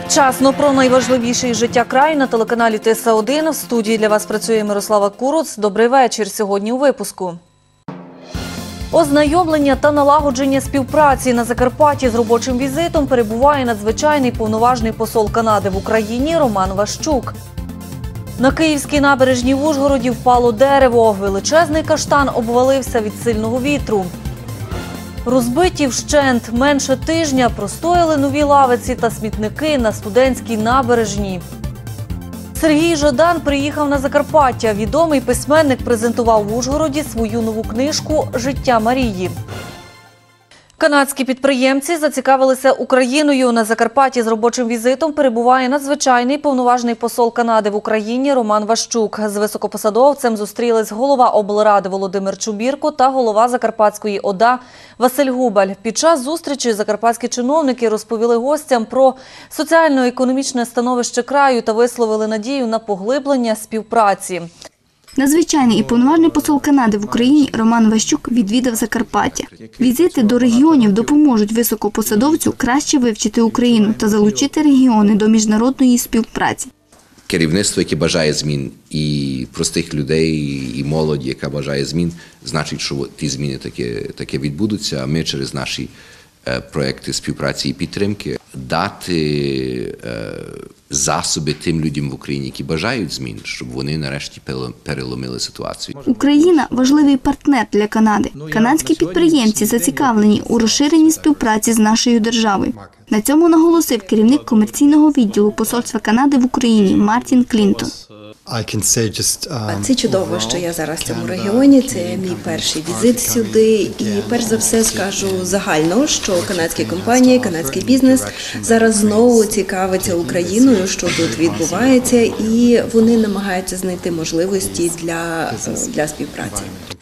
Вчасно про найважливіше із життя краю на телеканалі ТСА-1. В студії для вас працює Мирослава Куруц. Добрий вечір. Сьогодні у випуску. Ознайомлення та налагодження співпраці на Закарпатті з робочим візитом перебуває надзвичайний повноважний посол Канади в Україні Роман Ващук. На Київській набережній в Ужгороді впало дерево. Величезний каштан обвалився від сильного вітру. Розбиті вщент менше тижня простояли нові лавиці та смітники на студентській набережній. Сергій Жадан приїхав на Закарпаття. Відомий письменник презентував в Ужгороді свою нову книжку «Життя Марії». Канадські підприємці зацікавилися Україною. На Закарпатті з робочим візитом перебуває надзвичайний повноважний посол Канади в Україні Роман Ващук. З високопосадовцем зустрілись голова облради Володимир Чубірко та голова Закарпатської ОДА Василь Губаль. Під час зустрічі закарпатські чиновники розповіли гостям про соціально-економічне становище краю та висловили надію на поглиблення співпраці. Надзвичайний і повноважний посол Канади в Україні Роман Ващук відвідав Закарпаття. Візити до регіонів допоможуть високопосадовцю краще вивчити Україну та залучити регіони до міжнародної співпраці. Керівництво, яке бажає змін, і простих людей, і молоді, яка бажає змін, значить, що ті зміни таке відбудуться, а ми через наші проекти співпраці і підтримки дати засоби тим людям в Україні, які бажають змін, щоб вони нарешті переломили ситуацію. Україна – важливий партнер для Канади. Канадські підприємці зацікавлені у розширенні співпраці з нашою державою. На цьому наголосив керівник комерційного відділу посольства Канади в Україні Мартін Клінтон. Це чудово, що я зараз в цьому регіоні. Це мій перший візит сюди. І перш за все скажу загально, що канадські компанії, канадський бізнес зараз знову цікавиться Україною, що тут відбувається, і вони намагаються знайти можливості для співпраці.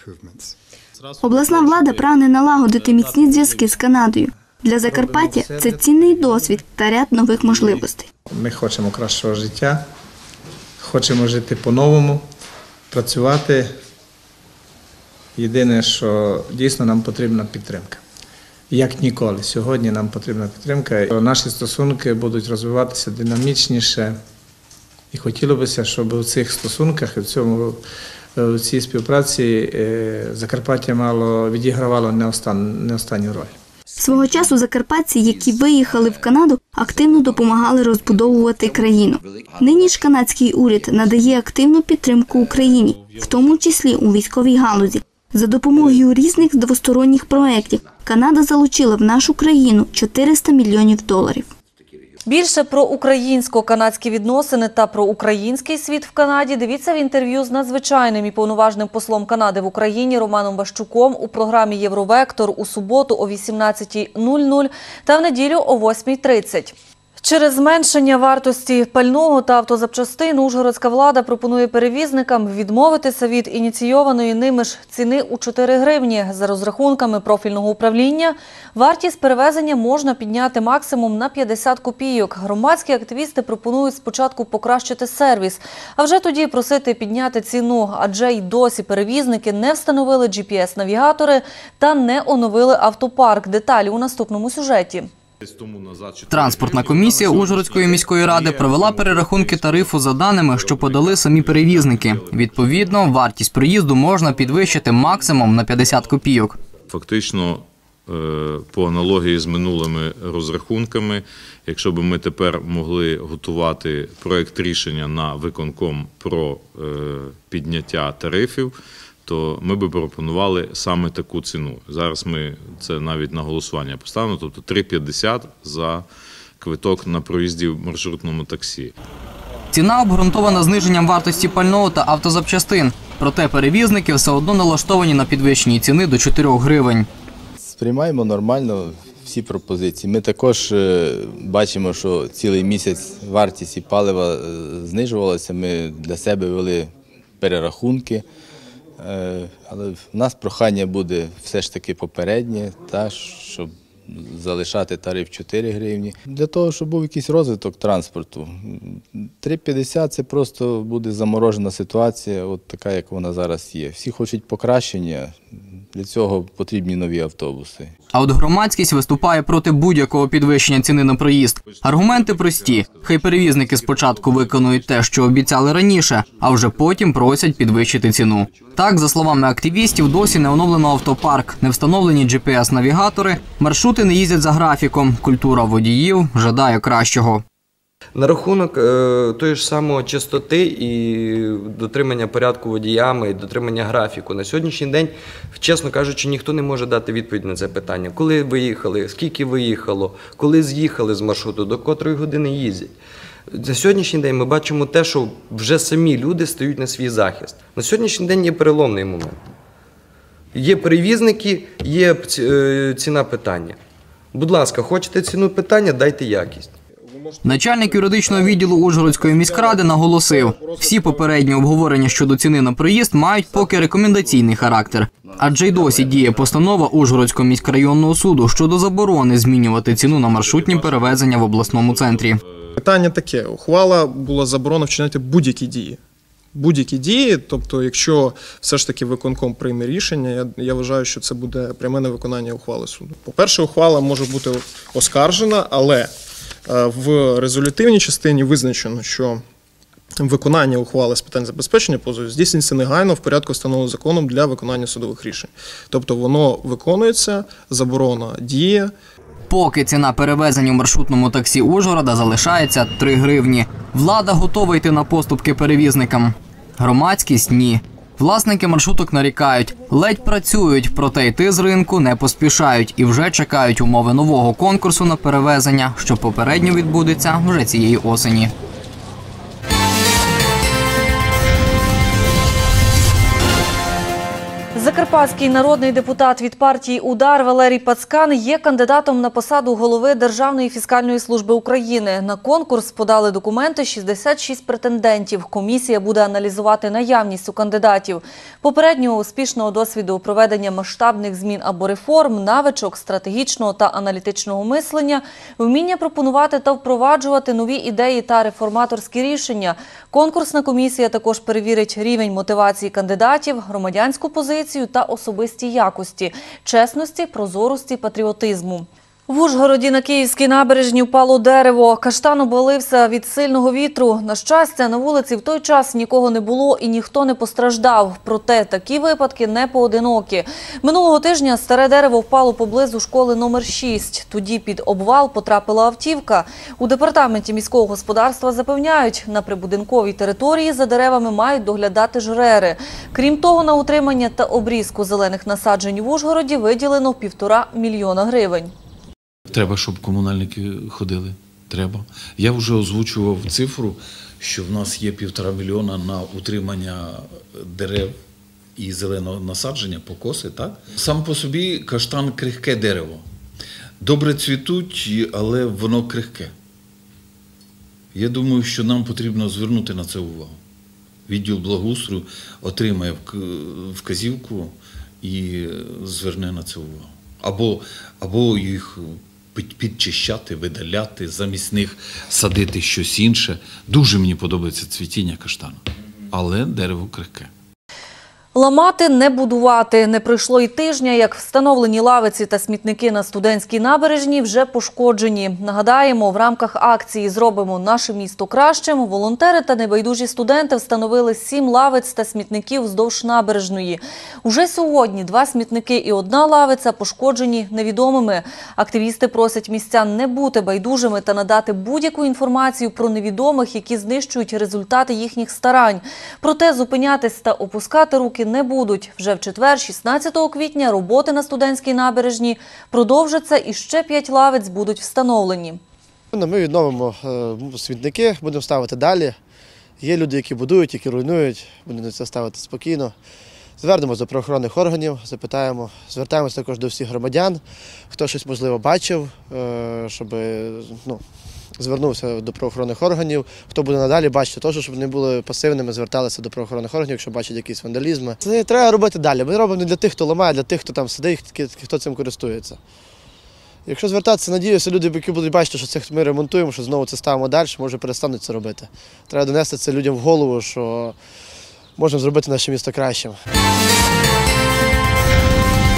Обласна влада прагне налагодити міцні зв'язки з Канадою. Для Закарпаття це цінний досвід та ряд нових можливостей. Ми хочемо кращого життя. Хочемо жити по-новому, працювати. Єдине, що дійсно нам потрібна підтримка. Як ніколи. Сьогодні нам потрібна підтримка. Наші стосунки будуть розвиватися динамічніше. І хотілося б, щоб у цих стосунках, в цій співпраці Закарпаття відігравало не останню роль. Свого часу закарпатці, які виїхали в Канаду, активно допомагали розбудовувати країну. Нині ж канадський уряд надає активну підтримку Україні, в тому числі у військовій галузі. За допомогою різних двосторонніх проєктів Канада залучила в нашу країну $400 мільйонів. Більше про українсько-канадські відносини та про український світ в Канаді дивіться в інтерв'ю з надзвичайним і повноважним послом Канади в Україні Романом Ващуком у програмі «Євровектор» у суботу о 18:00 та в неділю о 8:30. Через зменшення вартості пального та автозапчастин ужгородська влада пропонує перевізникам відмовитися від ініційованої ними ж ціни у 4 гривні. За розрахунками профільного управління, вартість перевезення можна підняти максимум на 50 копійок. Громадські активісти пропонують спочатку покращити сервіс, а вже тоді просити підняти ціну, адже й досі перевізники не встановили GPS-навігатори та не оновили автопарк. Деталі у наступному сюжеті. Транспортна комісія Ужгородської міської ради провела перерахунки тарифу за даними, що подали самі перевізники. Відповідно, вартість проїзду можна підвищити максимум на 50 копійок. Фактично, по аналогії з минулими розрахунками, якщо б ми тепер могли готувати проєкт рішення на виконком про підняття тарифів, то ми б пропонували саме таку ціну. Зараз ми це навіть на голосування поставимо, тобто 3,50 за квиток на проїзді в маршрутному таксі. Ціна обґрунтована зниженням вартості пального та автозапчастин. Проте перевізники все одно налаштовані на підвищення ціни до 4 гривень. Сприймаємо нормально всі пропозиції. Ми також бачимо, що цілий місяць вартість і палива знижувалася. Ми для себе вели перерахунки. Але в нас прохання буде все ж таки попереднє, щоб залишати тариф 4 гривні. Для того, щоб був якийсь розвиток транспорту. 3,50 – це просто буде заморожена ситуація, от така, як вона зараз є. Всі хочуть покращення, Для цього потрібні нові автобуси. А от громадськість виступає проти будь-якого підвищення ціни на проїзд. Аргументи прості. Хай перевізники спочатку виконують те, що обіцяли раніше, а вже потім просять підвищити ціну. Так, за словами активістів, досі не оновлено автопарк, не встановлені GPS-навігатори, маршрути не їздять за графіком, культура водіїв жадає кращого. На рахунок тої ж самої чистоти і дотримання порядку водіями, і дотримання графіку. На сьогоднішній день, чесно кажучи, ніхто не може дати відповідь на це питання. Коли виїхали, скільки виїхало, коли з'їхали з маршруту, до котрої години їздять. На сьогоднішній день ми бачимо те, що вже самі люди стають на свій захист. На сьогоднішній день є переломний момент. Є перевізники, є ціна питання. Будь ласка, хочете ціну питання, дайте якість. Начальник юридичного відділу Ужгородської міськради наголосив, всі попередні обговорення щодо ціни на проїзд мають поки рекомендаційний характер. Адже й досі діє постанова Ужгородського міськрайонного суду щодо заборони змінювати ціну на маршрутні перевезення в обласному центрі. Питання таке. Ухвала була заборона вчиняти будь-які дії. Будь-які дії, тобто якщо все ж таки виконком прийме рішення, я вважаю, що це буде пряме невиконання ухвали суду. По-перше, ухвала може бути оскаржена, але в резолютивній частині визначено, що виконання ухвали з питань забезпечення позову здійснюється негайно в порядку, встановленого законом для виконання судових рішень. Тобто воно виконується, заборона діє. Поки ціна перевезень у маршрутному таксі Ужгорода залишається 3 гривні. Влада готова йти на поступки перевізникам. Громадськість – ні. Власники маршруток нарікають, ледь працюють, проте йти з ринку не поспішають і вже чекають умови нового конкурсу на перевезення, що попередньо відбудеться вже цієї осені. Закарпатський народний депутат від партії «Удар» Валерій Пацкан є кандидатом на посаду голови Державної фіскальної служби України. На конкурс подали документи 66 претендентів. Комісія буде аналізувати наявність у кандидатів, попереднього успішного досвіду проведення масштабних змін або реформ, навичок стратегічного та аналітичного мислення, вміння пропонувати та впроваджувати нові ідеї та реформаторські рішення. Конкурсна комісія також перевірить рівень мотивації кандидатів, громадянську позицію та особисті якості, чесності, прозорості, патріотизму. В Ужгороді на Київській набережні впало дерево. Каштан обвалився від сильного вітру. На щастя, на вулиці в той час нікого не було і ніхто не постраждав. Проте такі випадки не поодинокі. Минулого тижня старе дерево впало поблизу школи номер 6. Тоді під обвал потрапила автівка. У департаменті міського господарства запевняють, на прибудинковій території за деревами мають доглядати жрери. Крім того, на утримання та обрізку зелених насаджень в Ужгороді виділено 1,5 мільйона гривень. Треба, щоб комунальники ходили. Треба. Я вже озвучував цифру, що в нас є 1,5 мільйона на утримання дерев і зеленого насадження, покоси, так? Сам по собі каштан – крихке дерево. Добре цвітуть, але воно крихке. Я думаю, що нам потрібно звернути на це увагу. Відділ благоустрою отримає вказівку і зверне на це увагу. Або їх підчищати, видаляти, замість них садити щось інше. Дуже мені подобається цвітіння каштану, але дерево крихке. Ламати, не будувати. Не пройшло й тижня, як встановлені лавиці та смітники на Студентській набережній вже пошкоджені. Нагадаємо, в рамках акції «Зробимо наше місто кращим» волонтери та небайдужі студенти встановили 7 лавиць та смітників вздовж набережної. Уже сьогодні 2 смітники і 1 лавиця пошкоджені невідомими. Активісти просять містян не бути байдужими та надати будь-яку інформацію про невідомих, які знищують результати їхніх старань. Проте зупинятись та опускати руки не будуть. Вже в четвер, 16 квітня, роботи на Студентській набережній продовжаться і ще 5 лавиць будуть встановлені. Ми відновимо смітники, будемо ставити далі. Є люди, які будують, які руйнують, будемо це ставити спокійно. Звернемося до правоохоронних органів, запитаємо, звертаємося також до всіх громадян, хто щось, можливо, бачив, щоб звернувся до правоохоронних органів. Хто буде надалі бачити, теж, щоб не були пасивними, зверталися до правоохоронних органів, якщо бачать якісь вандалізми. Це треба робити далі. Ми робимо не для тих, хто ламає, а для тих, хто там сидить, хто цим користується. Якщо звертатися, надіюся, люди, які будуть бачити, що це ми ремонтуємо, що знову це ставимо далі, може перестануть це робити. Треба донести це людям в голову, що можемо зробити наше місто кращим.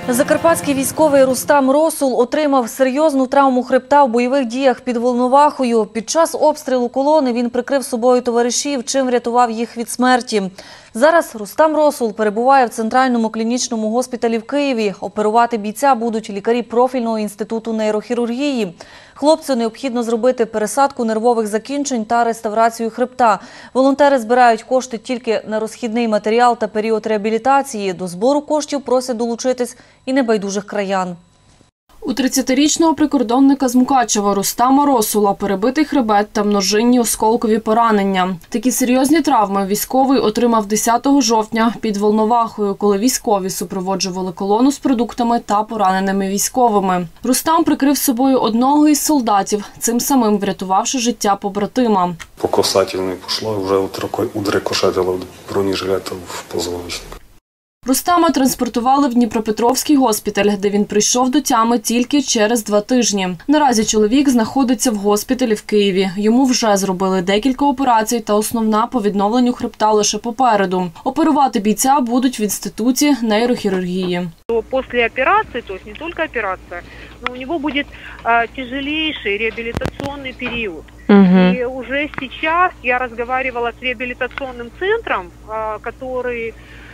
Закарпатський військовий Рустам Росул отримав серйозну травму хребта в бойових діях під Волновахою. Під час обстрілу колони він прикрив собою товаришів, чим врятував їх від смерті. Зараз Рустам Росул перебуває в Центральному клінічному госпіталі в Києві. Оперувати бійця будуть лікарі профільного інституту нейрохірургії. Хлопцю необхідно зробити пересадку нервових закінчень та реставрацію хребта. Волонтери збирають кошти тільки на розхідний матеріал та період реабілітації. До збору коштів просять долучитись і небайдужих краян. У 30-річного прикордонника з Мукачева Рустама Росула перебитий хребет та множинні осколкові поранення. Такі серйозні травми військовий отримав 10 жовтня під Волновахою, коли військові супроводжували колону з продуктами та пораненими військовими. Рустам прикрив собою одного із солдатів, цим самим врятувавши життя побратима. По касательной пошла, вже удрикошетила в бронежилета в позвоночник. Рустама транспортували в Дніпропетровський госпіталь, де він прийшов до тями тільки через 2 тижні. Наразі чоловік знаходиться в госпіталі в Києві. Йому вже зробили декілька операцій та основна по відновленню хребта лише попереду. Оперувати бійця будуть в інституті нейрохірургії. Після операції, тобто не тільки операція, але у нього буде тяжелейший реабілітаційний період. И уже сейчас я разговаривала с реабилитационным центром, который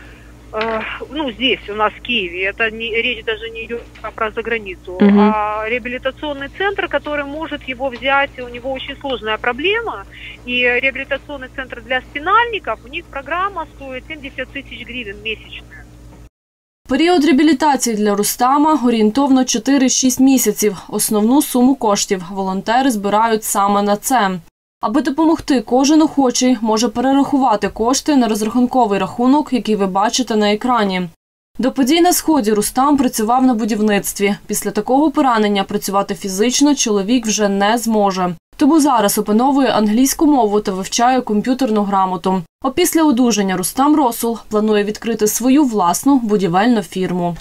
здесь у нас в Киеве, речь даже не идет про заграницу, а реабилитационный центр, который может его взять, у него очень сложная проблема, и реабилитационный центр для спинальников, у них программа стоит 70 тысяч гривен месячная. Період реабілітації для Рустама – орієнтовно 4-6 місяців. Основну суму коштів волонтери збирають саме на це. Аби допомогти, кожен охочий може перерахувати кошти на розрахунковий рахунок, який ви бачите на екрані. До подій на Сході Рустам працював на будівництві. Після такого поранення працювати фізично чоловік вже не зможе. Тому зараз опановує англійську мову та вивчає комп'ютерну грамоту. Опісля одужання Рустам Росул планує відкрити свою власну будівельну фірму.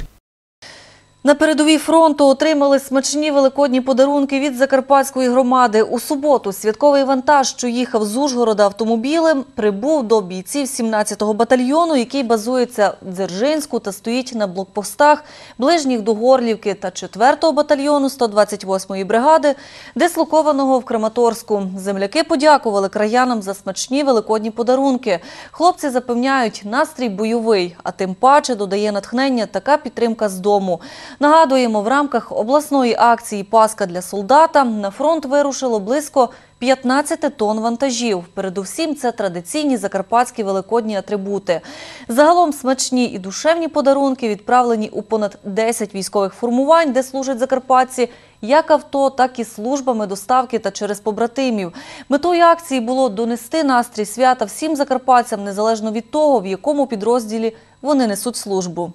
На передовій фронту отримали смачні великодні подарунки від Закарпатської громади. У суботу святковий вантаж, що їхав з Ужгорода автомобілем, прибув до бійців 17-го батальйону, який базується в Дзержинську та стоїть на блокпостах ближніх до Горлівки, та 4-го батальйону 128-ї бригади, дислокованого в Краматорську. Земляки подякували краянам за смачні великодні подарунки. Хлопці запевняють, настрій бойовий, а тим паче додає натхнення така підтримка з дому. Нагадуємо, в рамках обласної акції «Паска для солдата» на фронт вирушило близько 15 тонн вантажів. Передусім, це традиційні закарпатські великодні атрибути. Загалом смачні і душевні подарунки відправлені у понад 10 військових формувань, де служать закарпатці, як авто, так і службами доставки та через побратимів. Метою акції було донести настрій свята всім закарпатцям, незалежно від того, в якому підрозділі вони несуть службу.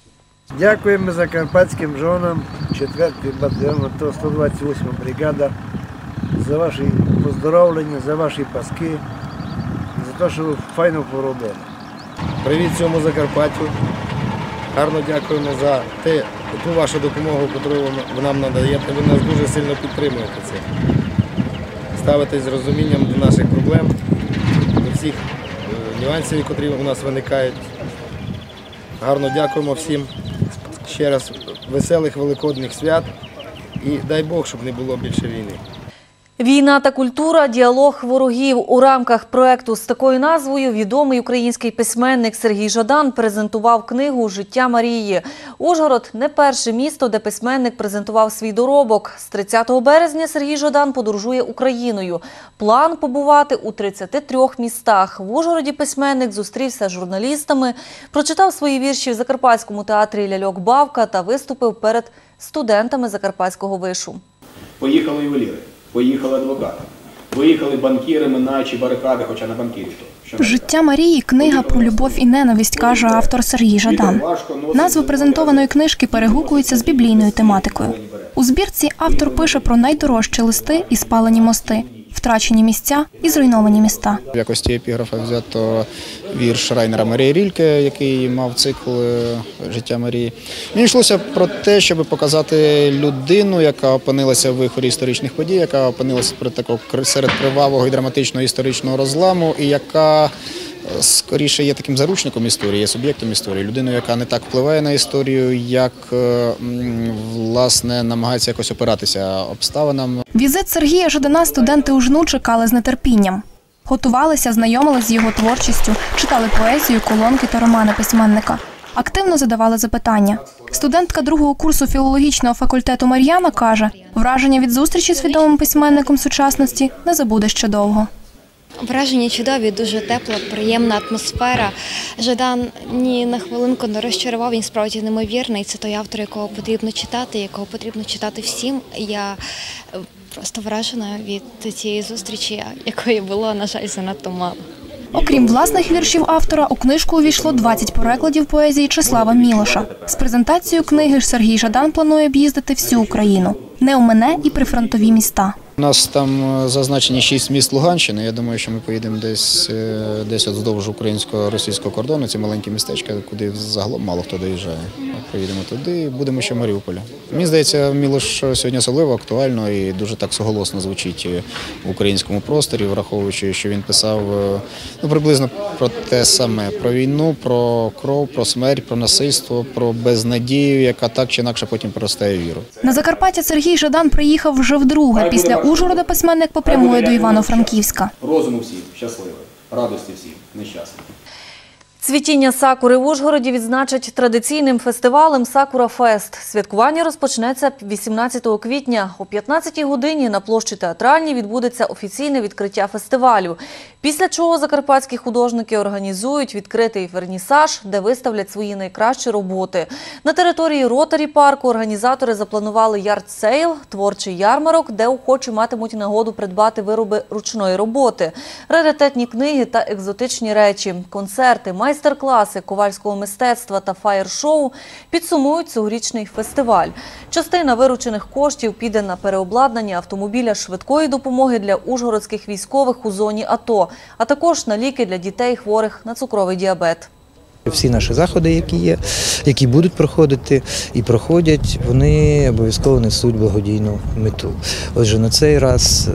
Дякуємо закарпатським жонам 4-й батальйон, 128 бригада за ваші поздоровлення, за ваші паски, за те, що ви файно поробили. Привіт цьому Закарпаттю. Гарно дякуємо за ту вашу допомогу, яку ви нам надаєте. Ви нас дуже сильно підтримуєте це. Ставитесь з розумінням до наших проблем, до всіх нюансів, які у нас виникають. Гарно дякуємо всім. Ще раз веселих великодних свят і дай Бог, щоб не було більше війни. Війна та культура – діалог ворогів. У рамках проєкту з такою назвою відомий український письменник Сергій Жадан презентував книгу «Життя Марії». Ужгород – не перше місто, де письменник презентував свій доробок. З 30 березня Сергій Жадан подорожує Україною. План – побувати у 33 містах. В Ужгороді письменник зустрівся з журналістами, прочитав свої вірші в Закарпатському театрі «Ляльок-Бавка» та виступив перед студентами Закарпатського вишу. Поїхали ювеліри. Поїхали адвокати, виїхали банкіри, минаючи барикади, хоча на банкірів то. «Життя Марії» – книга про любов і ненависть, каже автор Сергій Жадан. Назви презентованої книжки перегукуються з біблійною тематикою. У збірці автор пише про найдорожчі листи і спалені мости, втрачені місця і зруйновані міста. В якості епіграфа взято вірш Райнера Марії Рільке, який мав цикл «Життя Марії». Мені йшлося про те, щоб показати людину, яка опинилася в вихорі історичних подій, яка опинилася серед кривавого і драматичного історичного розламу, і яка скоріше є таким заручником історії, є суб'єктом історії, людиною, яка не так впливає на історію, як, власне, намагається якось опиратися обставинам. Візит Сергія Жадана студенти УЖНУ чекали з нетерпінням. Готувалися, знайомилися з його творчістю, читали поезію, колонки та романи письменника. Активно задавали запитання. Студентка другого курсу філологічного факультету Мар'яна каже, враження від зустрічі з відомим письменником сучасності не забуде ще довго. Враження чудові, дуже тепла, приємна атмосфера. Жадан ні на хвилинку не розчарував, він справді неймовірний. Це той автор, якого потрібно читати всім. Я просто вражена від цієї зустрічі, якої було, на жаль, занадто мало. Окрім власних віршів автора, у книжку увійшло 20 перекладів поезії Числава Мілоша. З презентацією книги ж Сергій Жадан планує об'їздити всю Україну. Не омине і прифронтові міста. У нас там зазначені 6 міст Луганщини. Я думаю, що ми поїдемо десь от вздовж українсько-російського кордону. Ці маленькі містечка, куди загалом мало хто доїжджає. Поїдемо туди і будемо ще в Маріуполі. Мені здається, Мілош сьогодні особливо актуально і дуже так суголосно звучить в українському просторі, враховуючи, що він писав приблизно про те саме. Про війну, про кров, про смерть, про насильство, про безнадію, яка так чи інакше потім переростає в віру. На Закарпаття Сергій Жадан приїхав вже вдруге. Після Ужгорода письменник попрямує до Івано-Франківська. Розуму всім, щасливо, радості всім, нещасних. Цвітіння сакури в Ужгороді відзначать традиційним фестивалем «Сакура Фест». Святкування розпочнеться 18 квітня. О 15-й годині на площі Театральній відбудеться офіційне відкриття фестивалю. Після чого закарпатські художники організують відкритий вернісаж, де виставлять свої найкращі роботи. На території Ротарі парку організатори запланували ярд-сейл, творчий ярмарок, де охочі матимуть нагоду придбати вироби ручної роботи, раритетні книги та екзотичні речі, концерти, майстер-класи ковальського мистецтва та фаєр-шоу підсумують цьогорічний фестиваль. Частина виручених коштів піде на переобладнання автомобіля швидкої допомоги для ужгородських військових у зоні АТО, а також на ліки для дітей, хворих на цукровий діабет. Всі наші заходи, які є, які будуть проходити і проходять, вони обов'язково несуть благодійну мету. Отже, на цей раз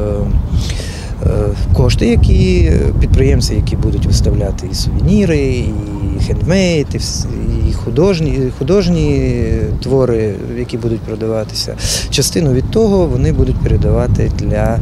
кошти, які підприємці, які будуть виставляти і сувеніри, і хендмейд, і художні твори, які будуть продаватися. Частину від того вони будуть передавати для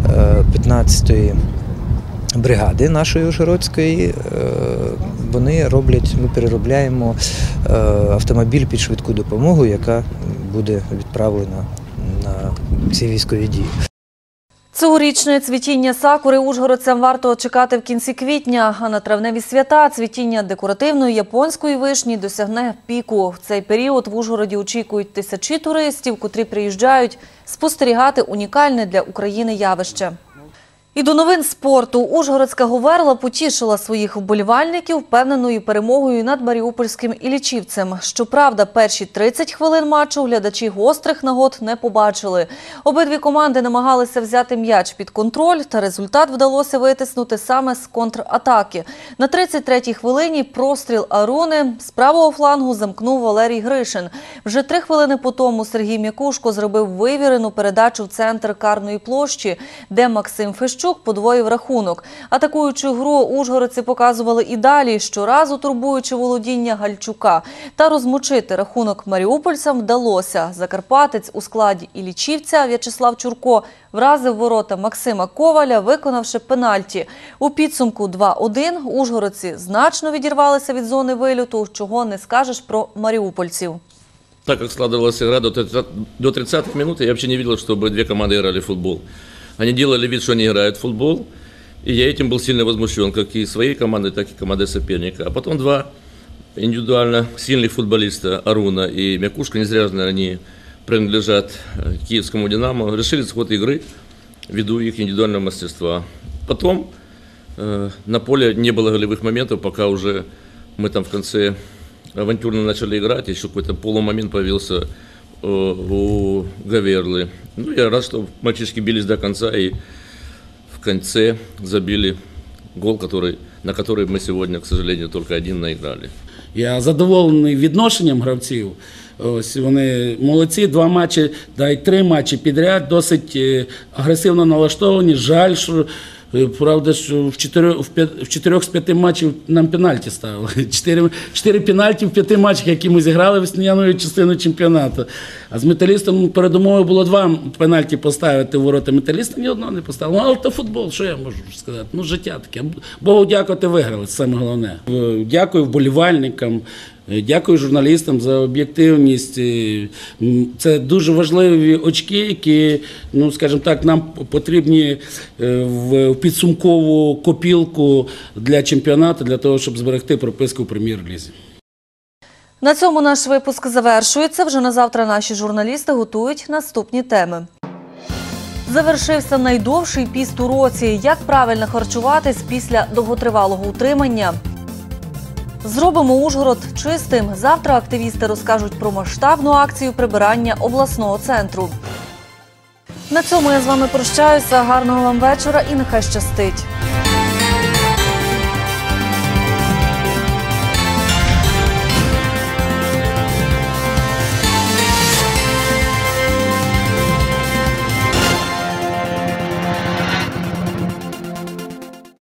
15-ї бригади нашої Ужгородської. Вони роблять, ми переробляємо автомобіль під швидку допомогу, яка буде відправлена на ці військові дії. Цьогорічне цвітіння сакури ужгородцям варто чекати в кінці квітня, а на травневі свята цвітіння декоративної японської вишні досягне піку. В цей період в Ужгороді очікують тисячі туристів, котрі приїжджають спостерігати унікальне для України явище. І до новин спорту. Ужгородська Говерла потішила своїх вболівальників впевненою перемогою над маріупольським Іллічівцем. Щоправда, перші 30 хвилин матчу глядачі гострих нагод не побачили. Обидві команди намагалися взяти м'яч під контроль, та результат вдалося витиснути саме з контратаки. На 33-й хвилині простріл Аруни з правого флангу замкнув Валерій Гришин. Вже 3 хвилини по тому Сергій М'якушко зробив вивірену передачу в центр карної площі, де Максим Фещук подвоїв рахунок. Атакуючи гру, ужгородці показували і далі, щоразу турбуючи володіння Гальчука. Та розмочити рахунок маріупольцям вдалося. Закарпатець у складі Іллічівця В'ячеслав Чурко вразив ворота Максима Коваля, виконавши пенальті. У підсумку 2-1 ужгородці значно відірвалися від зони вильоту, чого не скажеш про маріупольців. Так как складывалась игра до 30-х минут, я вообще не видел, чтобы две команды играли в футбол. Они делали вид, что они играют в футбол, и я этим был сильно возмущен, как и своей командой, так и командой соперника. А потом два индивидуально сильных футболиста, Аруна и Мякушка, не зря, наверное, они принадлежат киевскому «Динамо», решили сход игры ввиду их индивидуального мастерства. Потом на поле не было голевых моментов, пока уже мы там в конце авантюрно начали играть, еще какой-то полумомент появился у Говерлы. Ну, я рад, что мальчишки бились до конца и в конце забили гол, на который мы сегодня, к сожалению, только один наиграли. Я задоволений відношенням гравців. Ось вони молодці, 2 матчі, да й 3 матчі підряд, досить агресивно налаштовані. Жаль, що Правда, що в 4 з 5 матчів нам пенальті ставили. 4 пенальті в 5 матчах, які ми зіграли весняною частиною чемпіонату. А з Металістом передумовою було 2 пенальті поставити в ворота Металіста, ні одного не поставили. Ну, але то футбол, що я можу сказати? Ну, життя таке. Богу дякувати, виграли, це саме головне. Дякую вболівальникам. Дякую журналістам за об'єктивність. Це дуже важливі очки, які, ну, скажімо так, нам потрібні в підсумкову копілку для чемпіонату, для того, щоб зберегти прописку в прем'єр-лізі. На цьому наш випуск завершується. Вже на завтра наші журналісти готують наступні теми. Завершився найдовший піст у році. Як правильно харчуватись після довготривалого утримання? Зробимо Ужгород чистим. Завтра активісти розкажуть про масштабну акцію прибирання обласного центру. На цьому я з вами прощаюся. Гарного вам вечора і нехай щастить.